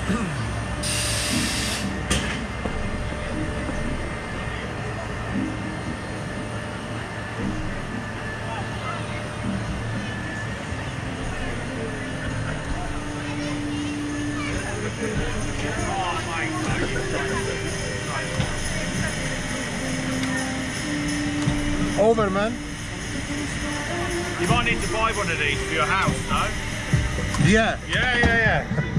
Over, man. You might need to buy one of these for your house, no? Yeah. Yeah.